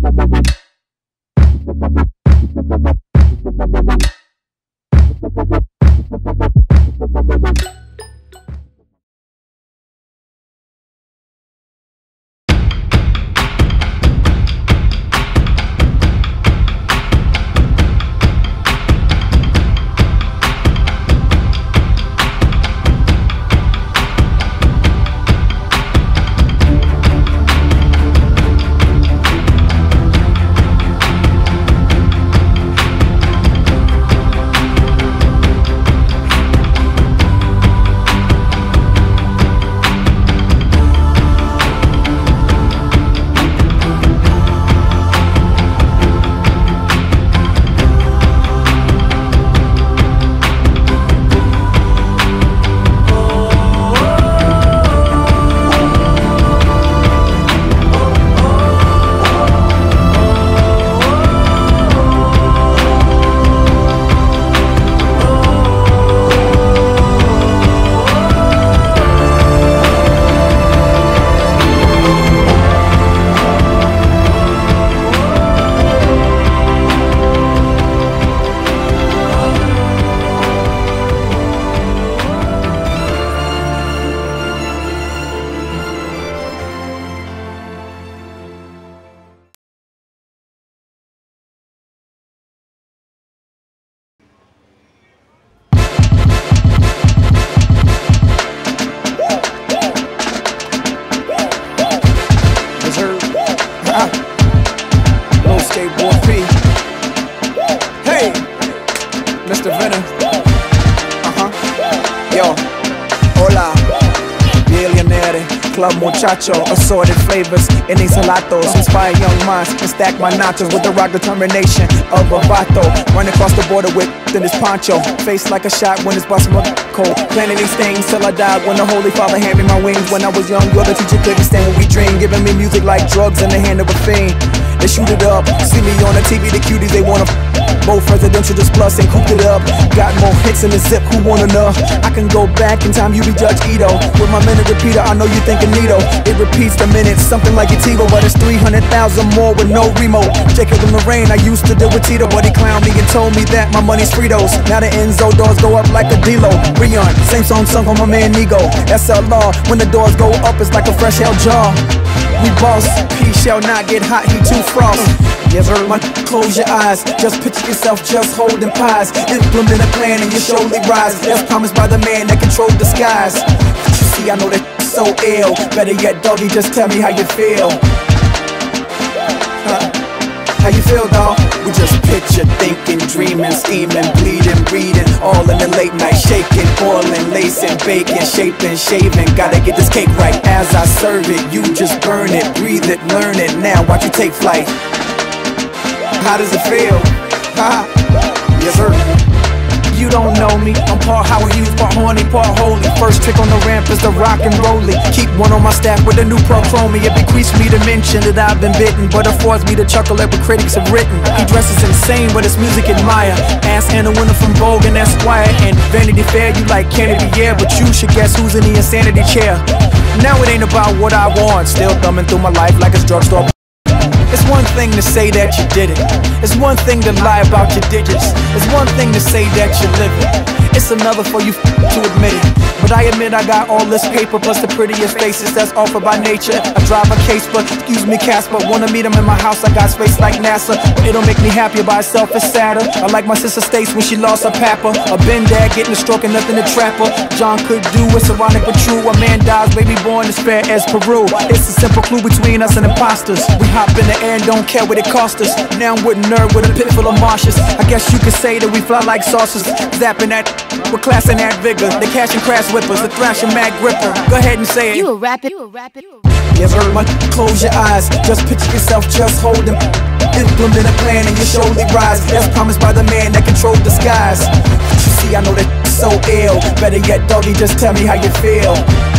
Club muchacho, assorted flavors in these gelatos. Inspire young minds and stack my nachos with the rock determination of a vato. Run across the border with in his poncho, face like a shot when it's busting my cold. Planning these things till I died when the Holy Father handed me my wings. When I was young, you're the teacher couldn't stand what we dream. Giving me music like drugs in the hand of a fiend. They shoot it up, see me on the TV, the cuties, they wanna both presidential just plus and cooped it up. Got more hits in the zip, who wanna know? I can go back in time, you be Judge Ito. With my minute repeater, I know you thinking Nito. It repeats the minutes, something like a TiVo, but it's 300,000 more with no remote. Jacob and Lorraine, I used to deal with Tito, but he clowned me and told me that my money's Fritos. Now the Enzo doors go up like a D-Lo. Rion, same song sung for my man Nigo. SLR, when the doors go up, it's like a fresh hell jar. We boss, he shall not get hot, he too frost. Yes, sir, close your eyes, just picture yourself just holding pies. Implement a plan and you surely rise. That's promised by the man that controlled the skies. But you see, I know that so ill. Better yet, doggy, just tell me how you feel. How you feel, dawg? We just picture, thinking, dreaming, scheming, bleeding, breeding, all in the late night, shaking, boiling, lacing, baking, shaping, shaving. Gotta get this cake right as I serve it. You just burn it, breathe it, learn it. Now watch you take flight. How does it feel? Ha! Yes, sir. You don't know me, I'm part Howard Hughes, part horny, part holy. First trick on the ramp is the rock and rollie. Keep one on my stack with a new pro chromie. It bequeaths me to mention that I've been bitten, but affords me to chuckle at what critics have written. He dresses insane, but his music admire. Ask Anna Winter from Vogue and Esquire. And Vanity Fair, you like Kennedy, yeah, but you should guess who's in the insanity chair. Now it ain't about what I want, still thumbing through my life like it's drugstore. It's one thing to say that you did it. It's one thing to lie about your digits. It's one thing to say that you live it. It's another for you to admit it. But I admit I got all this paper plus the prettiest faces that's offered by nature. I drive a case, but excuse me, Casper. Wanna meet him in my house, I got space like NASA. But it'll make me happier by itself, it's sadder. I like my sister Stace when she lost her papa. A Ben dad getting a stroke and nothing to trap her. John could do, it's ironic but true. A man dies, baby born as fair as Peru. It's a simple clue between us and imposters. We hop in the air and don't care what it cost us. Now I'm with a nerd with a pit full of marshes. I guess you could say that we fly like saucers. Zapping that with class and that vigor. The cash and crash whippers, the thrash and mad gripper. Go ahead and say it. You a rapper. Yes, sir, close your eyes. Just picture yourself just holding. Implement a plan and you surely rise. That's promised by the man that controlled the skies. But you see, I know that so ill. Better yet, doggy, just tell me how you feel.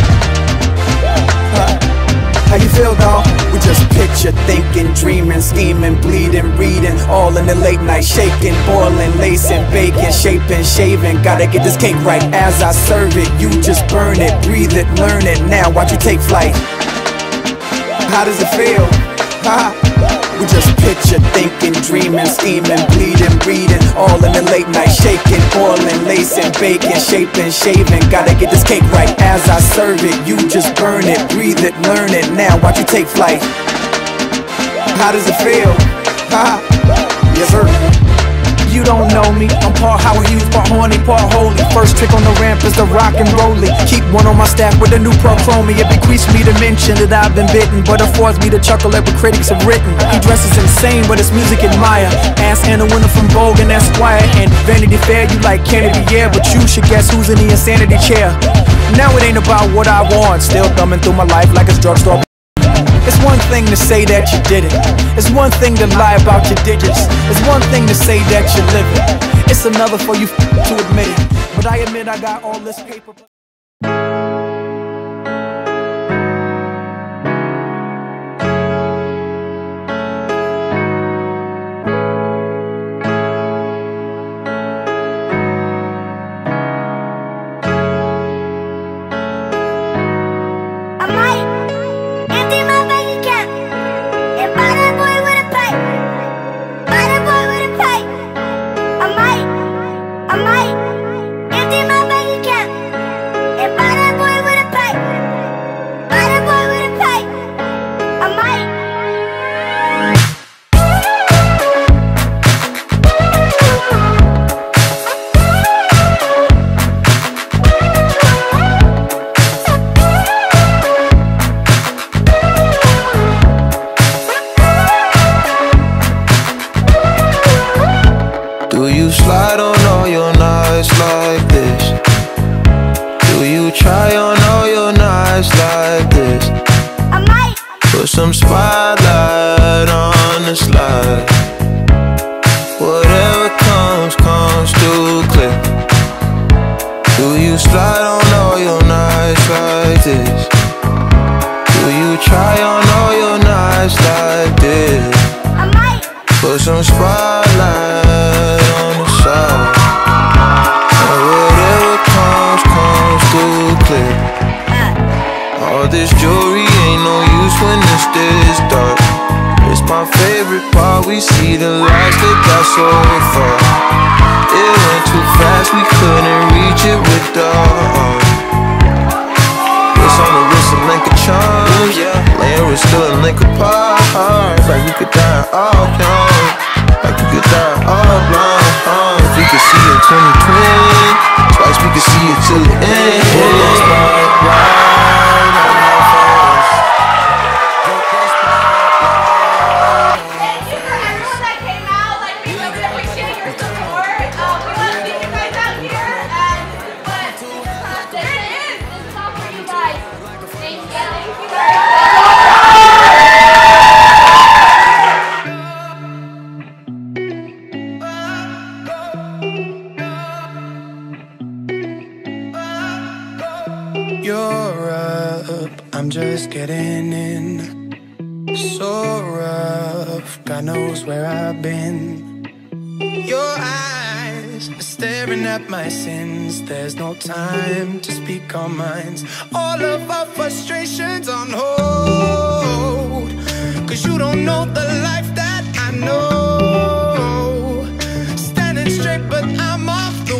How you feel, dawg? We just picture, thinking, dreaming, scheming, bleeding, reading, all in the late night, shaking, boiling, lacing, baking, shaping, shaving. Gotta get this cake right as I serve it. You just burn it, breathe it, learn it. Now watch you take flight. How does it feel? Ha! We We just picture, thinking, dreaming, scheming, bleeding, breathing, all in the late night, shaking, boiling, lacing, baking, shaping, shaving. Gotta get this cake right as I serve it. You just burn it, breathe it, learn it. Now watch you take flight. How does it feel? Ha! Yes, sir. You don't know me, I'm part Howard Hughes, part horny, part holy. First trick on the ramp is the rock and rolling. Keep one on my staff with a new pearl chromie. It bequeaths me to mention that I've been bitten, but affords me to chuckle at what critics have written. He dresses insane, but his music admire. Ask Anna Winter from Vogue and Esquire. And Vanity Fair, you like Kennedy, yeah, but you should guess who's in the insanity chair. Now it ain't about what I want, still thumbing through my life like it's drugstore. It's one thing to say that you did it. It's one thing to lie about your digits. It's one thing to say that you live it. It's another for you to admit it. But I admit I got all this paper. Do you slide on all your nights like this? Do you try on all your nights like this? I might put some spotlight on the slide. Whatever comes, comes too clear. Do you slide on all your nights like this? Do you try on all your nights like this? I might put some spotlight on the side. And whatever comes, comes too clear. All this jewelry ain't no use when it's this dark. It's my favorite part, we see the lights that got so far. It went too fast, we couldn't reach it with the heart. It's on the wrist, a link of charms, laying we're still a link apart. Like we could die all young, like we could die all blind. If we could see it 2020, twice we could see it till the end. You're up, I'm just getting in. So rough, God knows where I've been. Your eyes are staring at my sins. There's no time to speak our minds. All of our frustrations on hold, 'cause you don't know the life that I know. Standing straight but I'm off the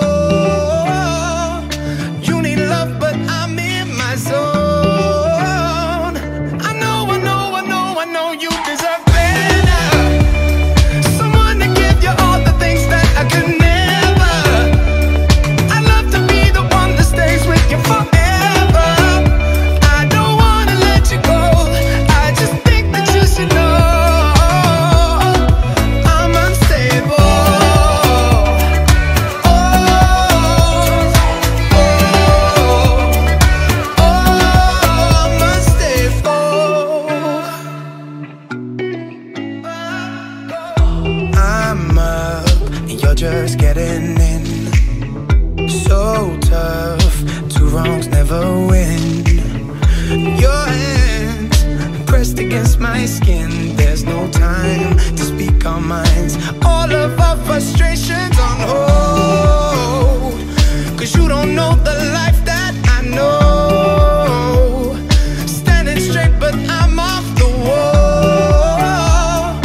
wall. You need love but I'm in my zone. I know, I know, I know, I know you deserve better. Someone to give you all the things that I could never. I'd love to be the one that stays with you forever. I don't wanna let you go, I just think that you should know I'm unstable. I'm up and you're just getting in. So tough, two wrongs never win. Your hands pressed against my skin. There's no time to speak our minds. All of our frustrations on hold, 'cause you don't know the life that I know. Standing straight but I'm off the wall.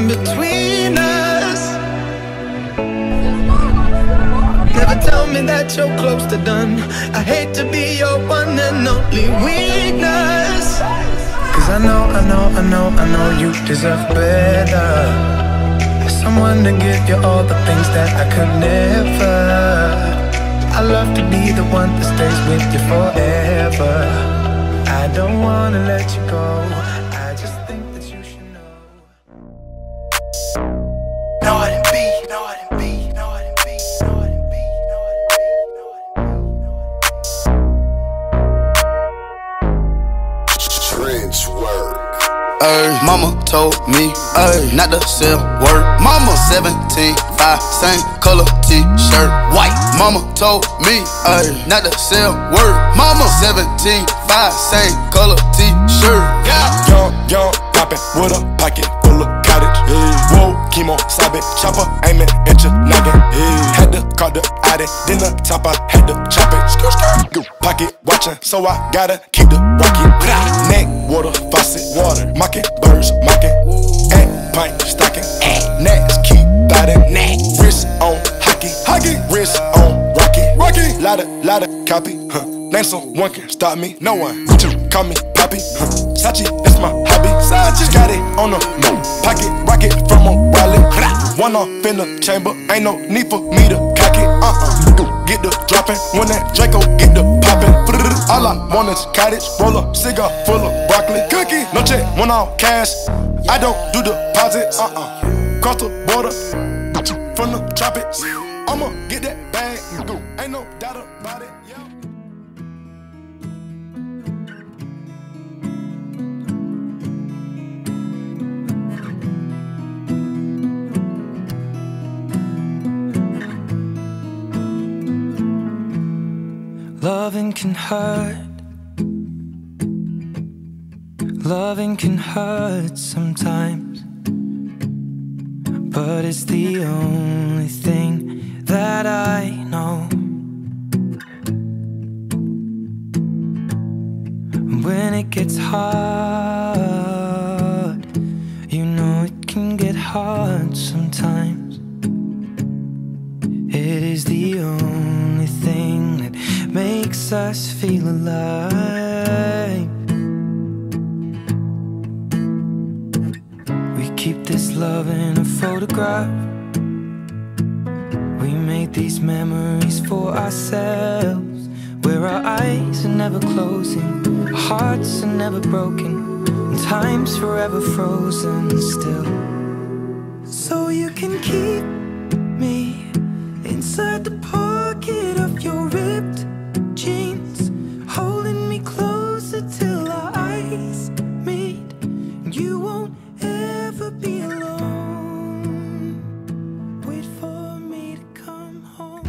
between us. Never tell me that you're close to done. I hate to be your one and only weakness. Cause I know you deserve better. Someone to give you all the things that I could never. I love to be the one that stays with you forever. I don't wanna let you go. I just think that you should know. No, I didn't be. No, I didn't be. No, I didn't be. No, I didn't be. No, I didn't be. No, I didn't be. Trench work. Mama told me not to sell word. Mama 17, 5, same color t-shirt, white. Mama told me not to sell word. Mama 17, 5, same color t-shirt. Young, poppin' with a pocket full of cottage. Whoa, chemo, sabe, chopper, aiming at your noggin. Had to call the Addy, then the top I had to chop it. Pocket watchin', so I gotta keep the rocket. Neck, water, faucet, water, mocking, birds, mocking. And pint, stocking, nets, keep biting. Wrist on hockey, wrist on rocky. Lotta copy, name someone can stop me, no one. Call me Poppy, Sachi, that's my hobby. Got it on the move, pocket rocket from a wallet. One off in the chamber, ain't no need for me to cock it. Get the dropping, when that Draco get the popping. All I want is cottage, roll a cigar full of broccoli. Cookie, no check, one off cash. I don't do deposits. Cross the border, from the tropics. I'ma get that bag, ain't no doubt about it. Yeah. Loving can hurt. Loving can hurt sometimes, but it's the only thing that I know. When it gets hard, you know it can get hard sometimes. It is the only thing that makes us feel alive. We keep this love in a photograph. We made these memories for ourselves, where our eyes are never closing, our hearts are never broken, and time's forever frozen still. So you can keep me inside the pocket of your ripped jeans, holding me closer till our eyes meet. You won't ever be alone. Wait for me to come home.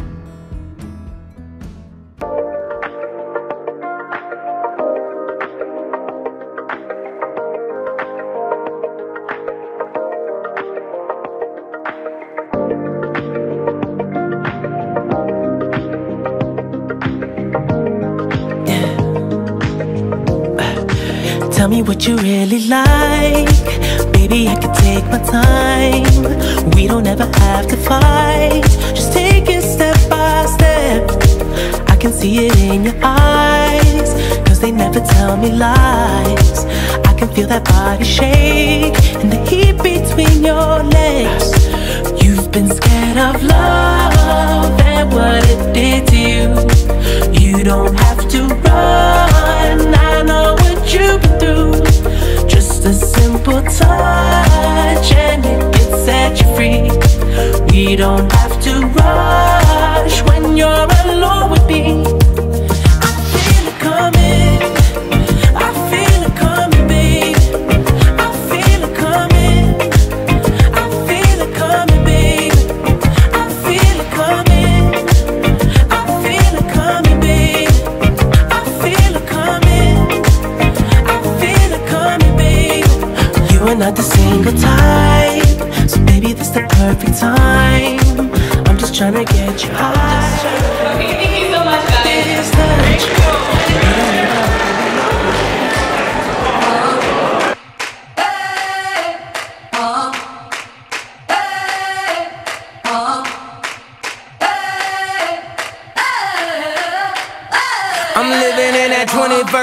Tell me what you really like. Baby, I can take my time. We don't ever have to fight. Just take it step by step. I can see it in your eyes, cause they never tell me lies. I can feel that body shake and the heat between your legs. You've been scared of love and what it did to you. You don't have to run, I know what you've been through. Just a simple touch and it can set you free. We don't have to rush when you're alone with me. I feel it coming, I feel it coming, babe. I feel it coming, I feel it coming, babe. I feel it coming, I feel it coming, babe. I feel it coming, I feel it coming, babe. You are not the single type, so baby, this the perfect time. I'm just trying to get you high. Okay, thank you so much, guys. Thank you.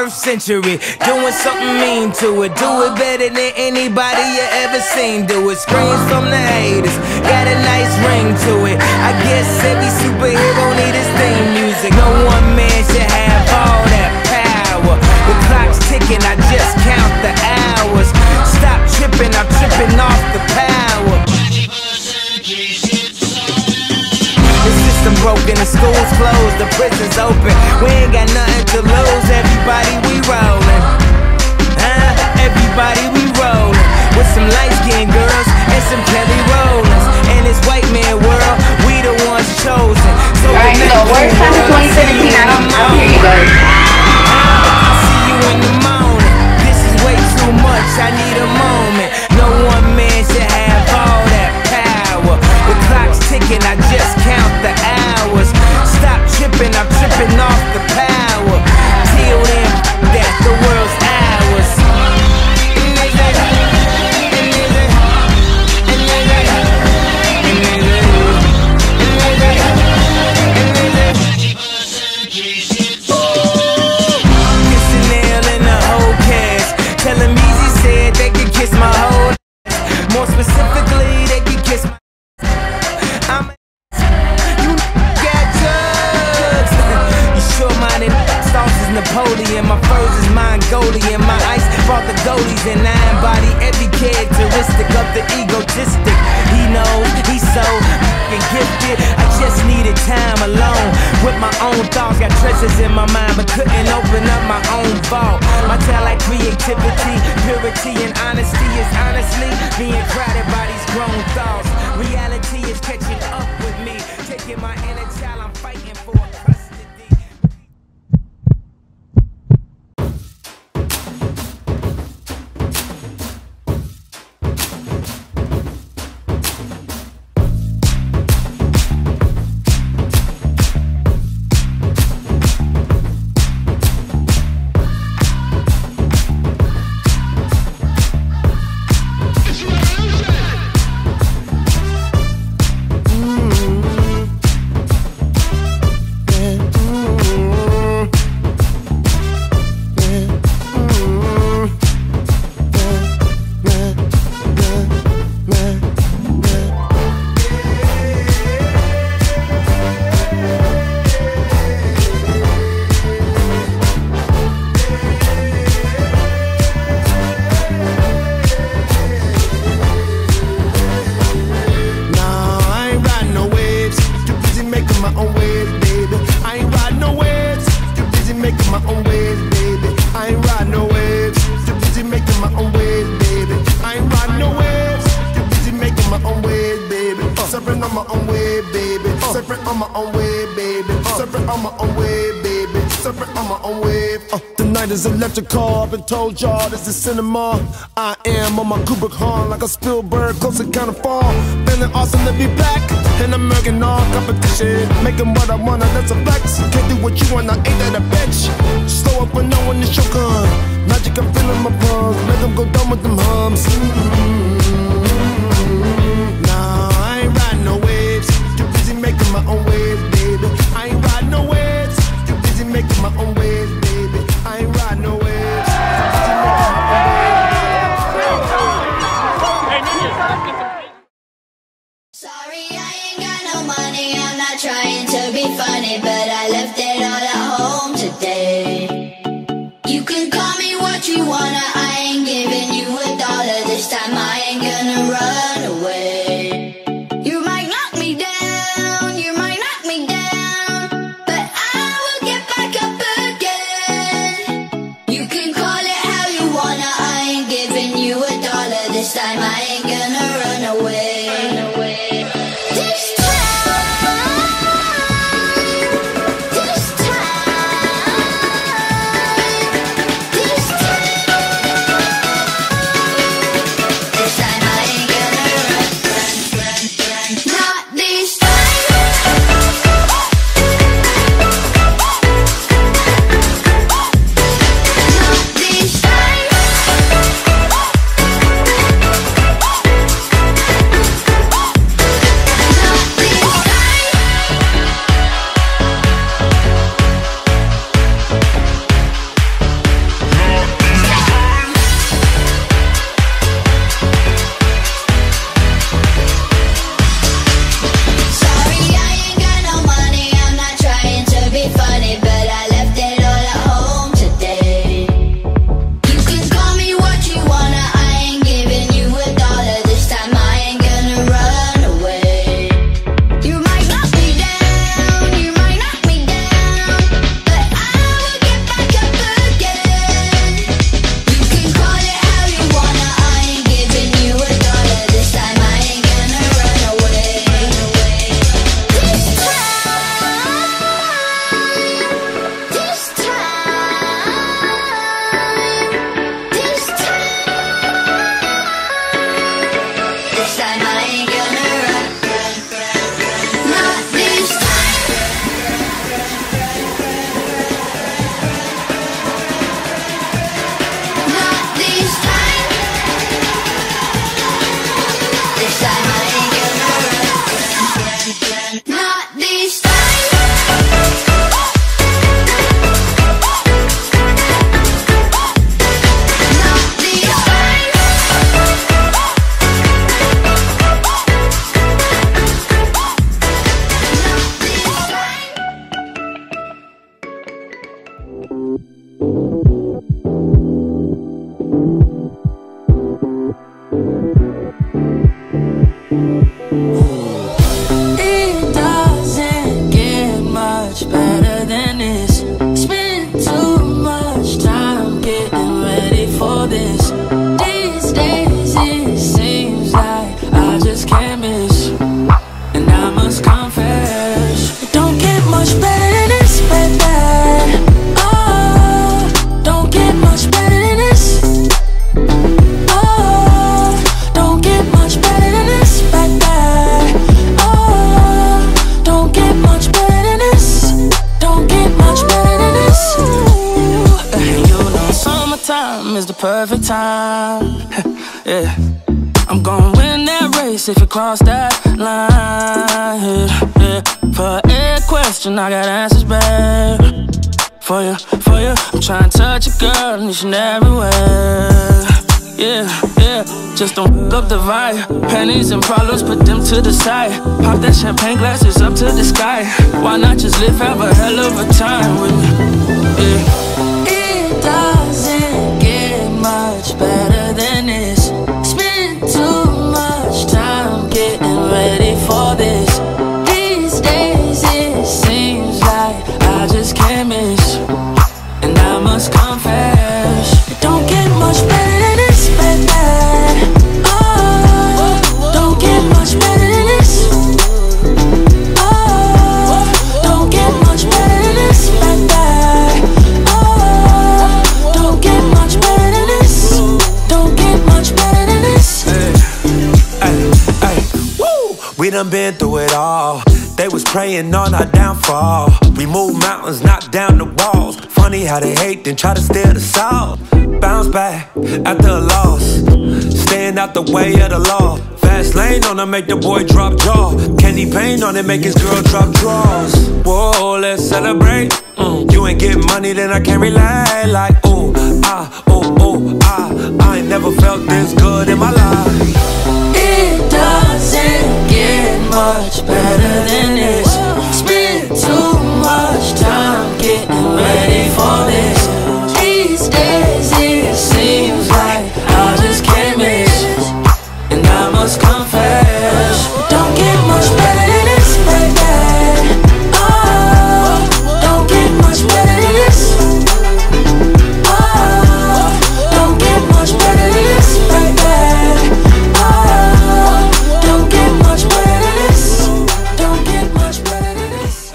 21st century, doing something mean to it. Do it better than anybody you ever seen do it. Screams from the haters, got a nice ring to it. I guess every superhero need his theme music. No one man should have all that power. The clock's ticking, I just count the hours. Stop tripping, I'm tripping off the power. The system broken, the school's closed, the prison's open. We ain't got nothing to lose, everybody we rollin'. Everybody we rollin'. With some light-skinned girls and some Kelly Rollins. In this white man world, we the ones chosen. So alright, so worst time of 2017, I don't hear you guys. I'll see you in the morning. This is way too much, I need a moment. No one man should have all that power. The clock's ticking, I just count the hours. Stop tripping, I'm tripping off the power. Till then, that the world's ours. Kiss my whole ass. More specifically, they can kiss my I'm you got drugs. You sure-minded sauce is Napoleon. My furs is Mongolian. My ice brought the goalies and I embody every characteristic of the egotistic. He knows he's so fucking gifted. I just needed time alone with my own thoughts. Got treasures in my mind but couldn't open up my own vault. My talent, creativity, purity and honesty is honestly being crowded by these grown thoughts. Reality is catching up with me, taking my inner child, I'm fighting for custody. Electrical, I've been told y'all this is cinema. I am on my Kubrick horn like a Spielberg, close to kind of fall. Feeling awesome to be back, and I'm murking all competition. Making what I wanna, that's a flex. Can't do what you want, I ain't that a bitch. Slow up when no one is your gun. Magic, I'm feeling my palms. Make them go down with them hums. Nah, I ain't riding no waves. Too busy making my own waves, baby. I ain't riding no waves. Too busy making my own waves, baby. I ain't riding no waves. Sorry, I ain't got no money. I'm not trying to be funny, but I left it all at home today. You can call me what you wanna. I ain't giving you $1 this time. I ain't gonna run away. You might knock me down, you might knock me down, but I will get back up again. You can call it how you wanna. I ain't giving you $1 this time. I ain't gonna run away. time is the perfect time. Yeah, I'm gonna win that race if you cross that line. Yeah, for every question I got answers, babe. For you, I'm trying to touch a girl each and everywhere. Yeah, just don't f*** up the vibe. Pennies and problems, put them to the side. Pop that champagne glasses up to the sky. Why not just live, have a hell of a time with me? Yeah. It doesn't get much better than this. Spend too much time getting ready for this. These days it seems like I just can't miss. And I must confess, it don't get much better than this, baby. Oh, don't get much better than this. Oh, don't get much better than this, baby. Oh, don't get much better than this. Don't get much better than this. Hey, woo! We done been through it all. They was praying on our downfall. We moved mountains, knocked down the walls. Funny how they hate, then try to steal the soul. Bounce back after a loss, staying out the way of the law. Fast lane on it, make the boy drop jaw. Candy paint on it, make his girl drop drawers. Whoa, let's celebrate. You ain't getting money, then I can't relate. Like, ooh, ah, I ain't never felt this good in my life. It doesn't get much better than this. Spend too much time getting ready for this. These days it seems like I just can't miss. And I must confess, it don't get much better than this, baby. Oh, don't get much better than this. Oh, don't get much better than this, baby. Oh, don't get much better than this. Don't get much better than this.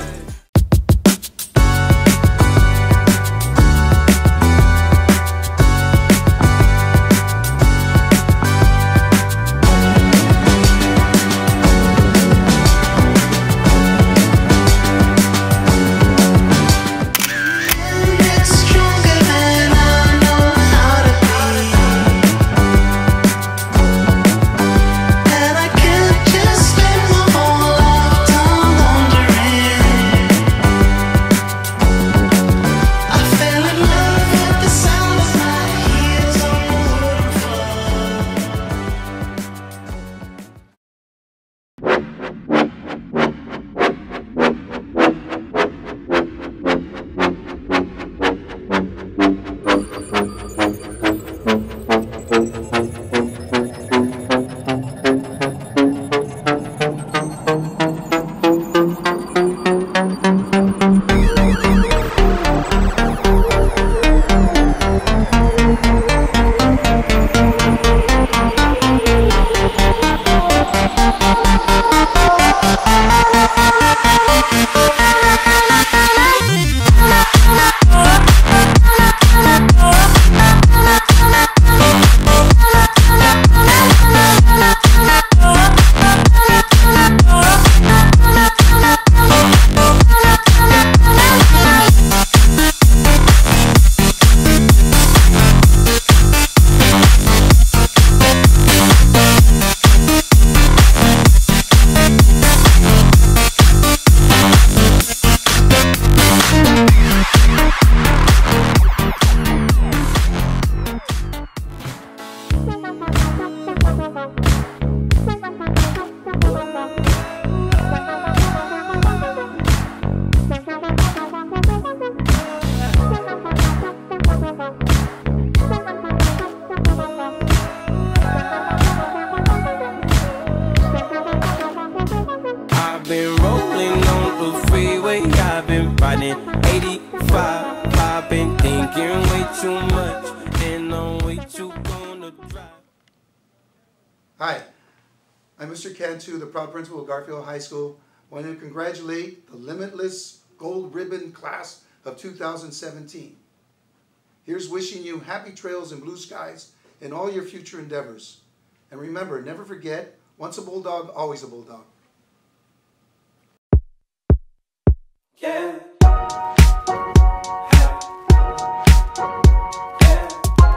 riding 85. I've been thinking way too much, and I'm way too gonna drive. Hi, I'm Mr. Cantu, the proud principal of Garfield High School. I want to congratulate the Limitless Gold Ribbon class of 2017. Here's wishing you happy trails and blue skies in all your future endeavors. And remember, never forget, once a bulldog, always a bulldog. Yeah. Yeah.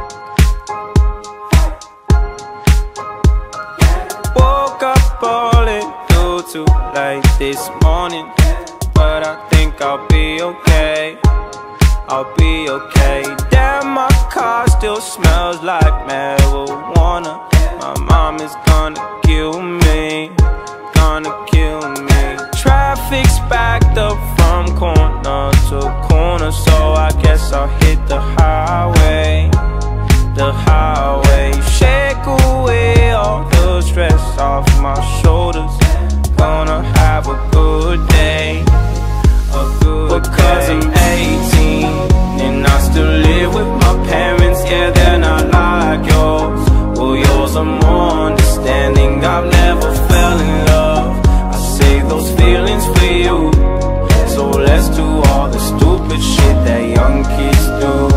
up falling due to late this morning, but I think I'll be okay. I'll be okay. Damn, my car still smells like marijuana. My mom is gonna kill me, gonna kill me. Traffic's backed up from corner to corner, so I guess I'll hit the highway. The highway. Shake away all the stress off my shoulders. Gonna have a good day, a good because day. I'm 18 and I still live with my parents. Yeah, they're not like yours. Well, yours are more understanding. I've never fell in love. I save those feelings for you. So let's do all the stupid shit that young kids do.